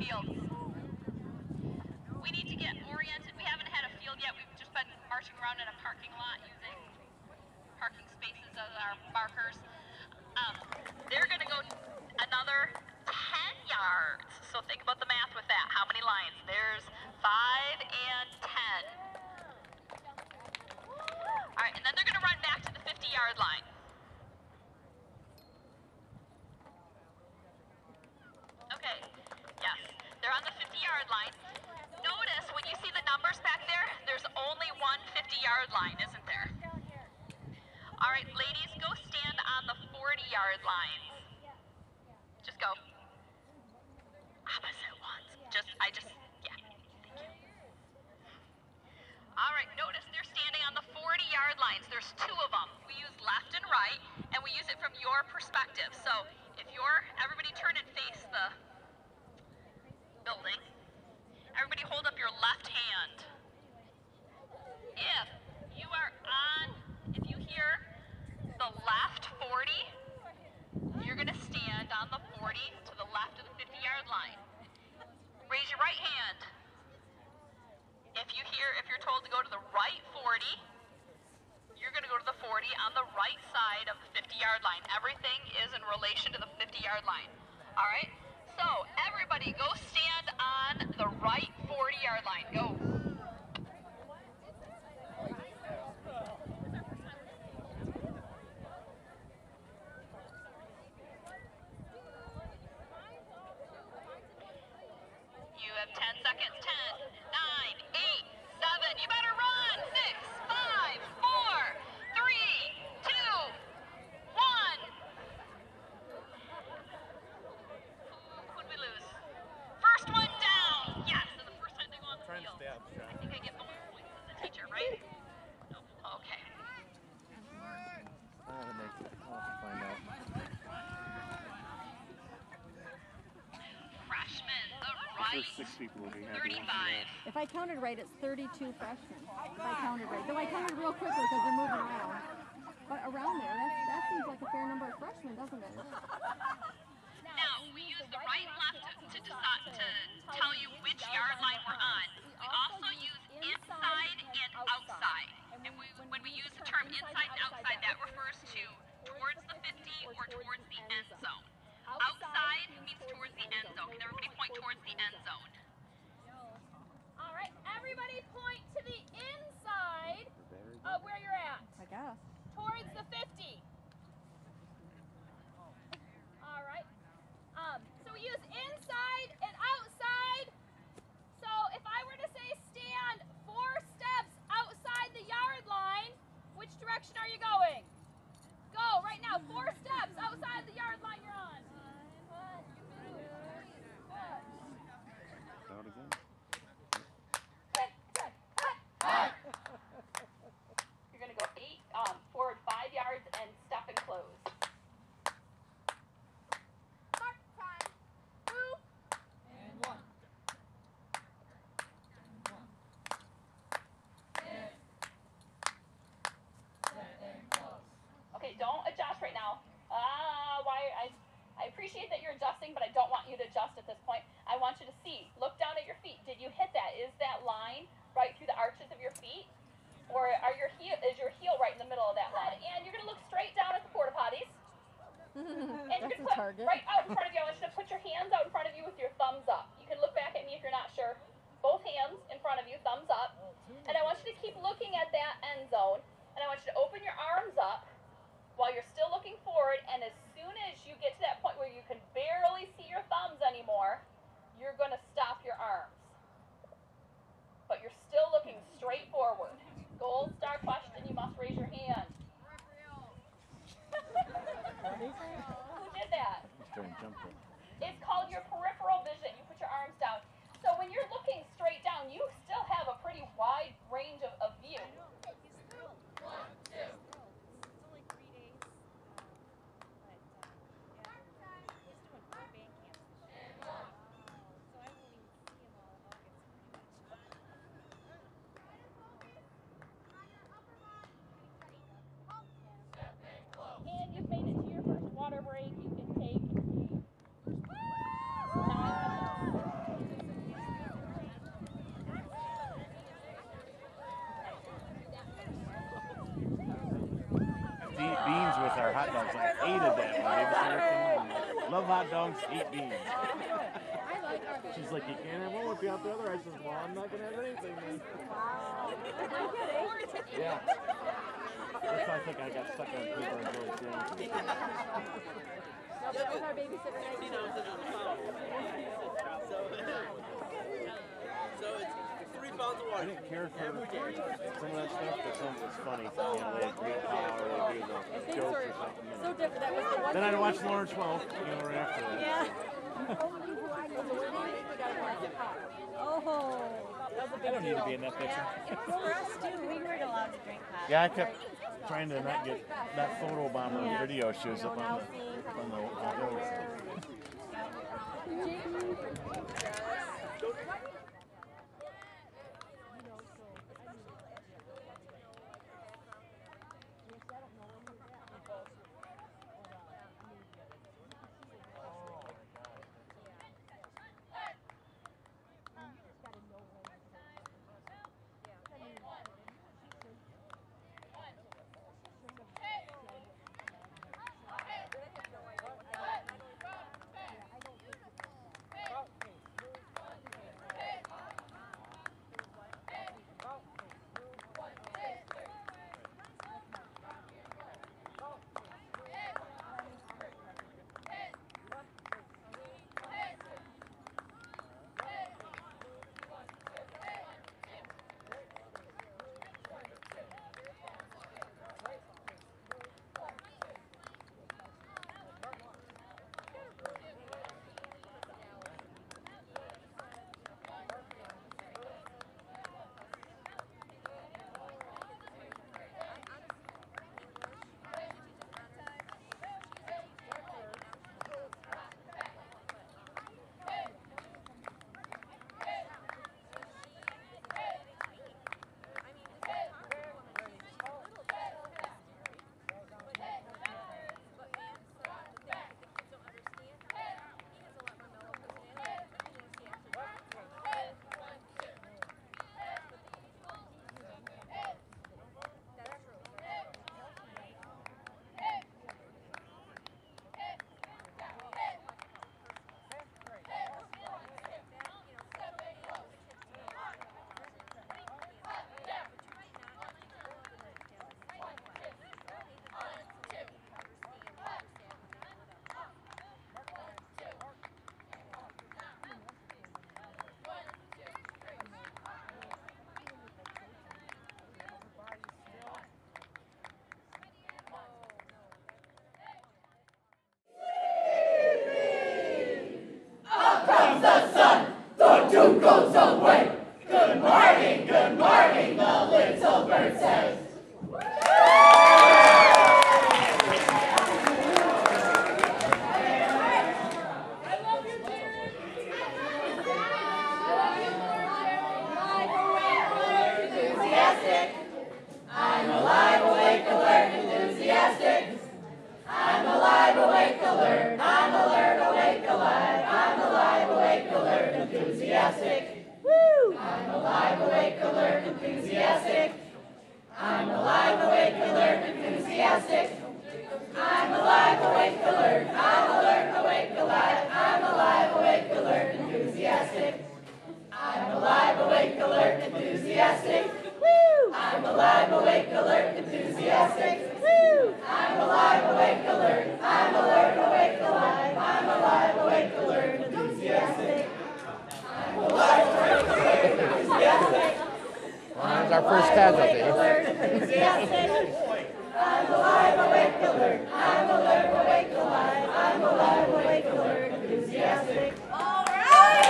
fields. We need to get oriented. We haven't had a field yet. We've just been marching around in a parking lot using parking spaces as our markers. They're going to go another 10 yards. So think about the math with that. How many lines? There's 5 and 10. All right, and then they're going to run back to the 50-yard line. Okay, yes, they're on the 50-yard line. Notice when you see the numbers back there, there's only one 50-yard line, isn't there? All right, ladies, go stand on the 40-yard lines. Just go. Opposite ones. Yeah, thank you. All right, notice they're standing on the 40-yard lines. There's 2 of them. We use left and right, and we use it from your perspective. So if everybody turn and face the building. Everybody hold up your left hand. If you hear the left 40, you're going to stand on the 40 to the left of the 50-yard line. Raise your right hand. If you're told to go to the right 40, you're going to go to the 40 on the right side of the 50-yard line. Everything is in relation to the 50-yard line. All right? So, everybody go stand on the right 40-yard line. Go. You have 10 seconds. 10, 9, 8, 7. You better run. 6, 5, 4, 3, 2, 1. Who'd we lose? First one down. Yes, and the first time they go on the field. I think I get bonus points as a teacher, right? No. Okay. I'll find out. Freshman, the right. There's 6 people will be happy. 35. If I counted right, it's 32 freshmen. If I counted right. Though I counted real quickly because they're moving around. But around there, that seems like a fair number of freshmen, doesn't it? Now, we use the right and left to tell you which yard line we're on. We also use inside and outside. And when we use the term inside and outside, that refers to towards the 50 or towards the end zone. Outside means towards the end zone. Can everybody point towards the end zone? All right, everybody point to the inside of where you're at. I guess. Towards the 50. All right. So we use inside and outside. So if I were to say stand 4 steps outside the yard line, which direction are you going? Go right now. 4 steps outside the yard line you're on. 1, 2, 3, 4. Out again. You're going to go 8 forward 5 yards and step and close. Start time. 2 and 1. Okay, don't adjust right now. I appreciate that you're adjusting, but I don't want you to adjust at this point. I want you to see. Look down at your feet. Did you hit that? Is that line right through the arches of your feet? Or is your heel right in the middle of that line? And you're going to look straight down at the porta potties. And you're going to put right out in front of you. I want you to put your hands out in front of you with your thumbs up. You can look back at me if you're not sure. Both hands in front of you, thumbs up. And I want you to keep looking at that end zone. And I want you to open your arms up while you're still looking forward. And as soon as you get to that point where you can barely see your thumbs anymore, you're going to stop your arms. But you're still looking straight forward. Gold star question, you must raise your hand. Who did that? It's called your peripheral vision. You put your arms down. So when you're looking straight down, you still have a pretty wide range of view. 1, 2. And you've made it to your first water break. You can take Love hot dogs, eat beans. I like our She's like, you can't have one with you out the other. I said, well, I'm not going to have anything then. Wow. I'm kidding. Yeah. That's why I think I got stuck on paper and really sandwiches. No, that was our babysitter night. So it's 3 pounds of I water. didn't care for some of that stuff, but some of it's funny. You know, they have great power, they do the jokes or something. So different. That was the one. Then I'd watch Lawrence Welk, you know, right after that. Yeah. Only who I know. We got a glass of pop. Oh. That was a big I don't need to deal. be in that picture. For us too, we weren't allowed to drink pop. Yeah, I kept trying to not get that photo bomber video shows up on the notes. That's our first casualty. I'm alive, awake, alert. I'm alert, awake, alive. I'm alive, awake, alert, enthusiastic. All right!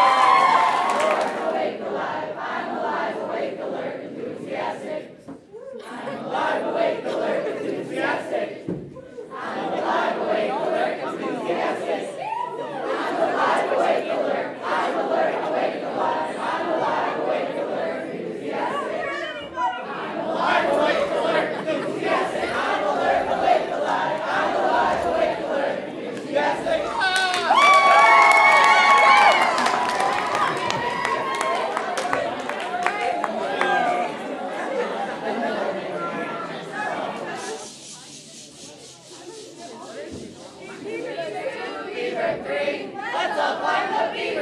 Awake, alive. I'm alive, awake, alert, enthusiastic. I'm alive, awake, alert, enthusiastic. I'm alive, awake, alert, enthusiastic. I'm alive, awake, alert. I'm alert, awake, alive. I'm alive, awake, alert, enthusiastic. I'm alive, awake, alert.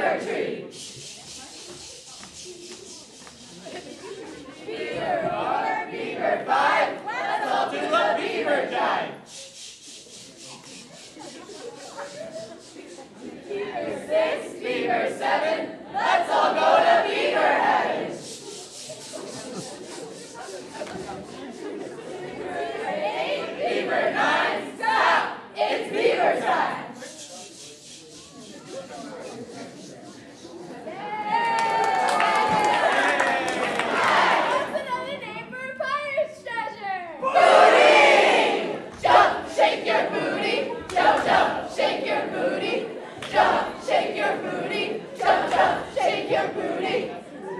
beaver tree. Beaver 4, beaver 5, let's all do a beaver dive. Beaver 6, beaver 7, let's all go to beaver heaven. Beaver 8, beaver 9, stop! It's beaver time! What's another name for a pirate's treasure? Booty! Jump, shake your booty. Jump, jump, shake your booty. Jump, shake your booty. Jump, jump, shake your booty.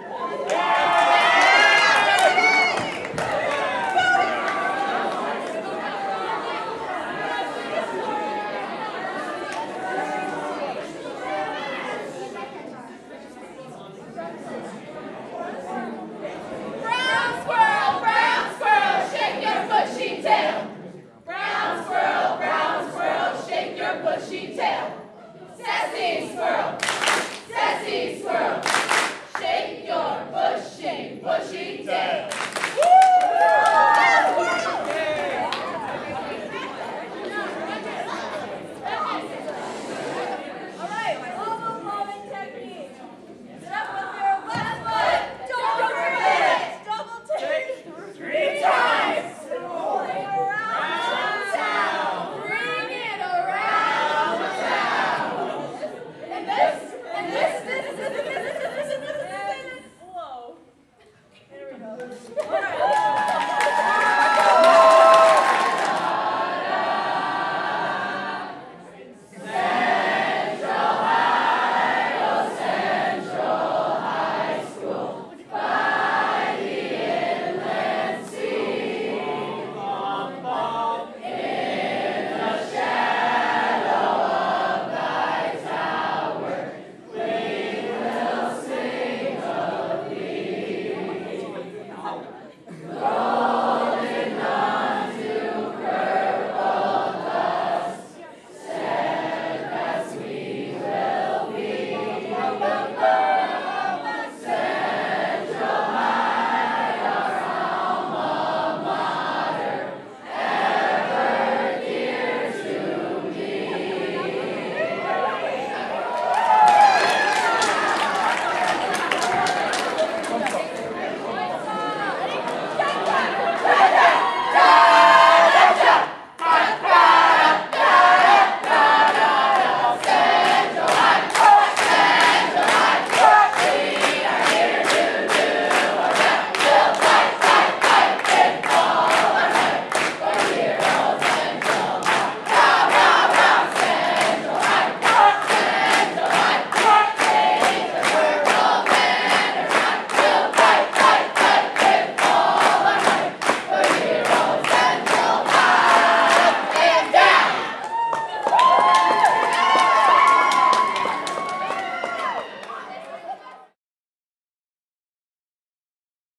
Brown squirrel, shake your bushy tail. Brown squirrel, shake your bushy tail. Sassy squirrel, shake your bushy tail.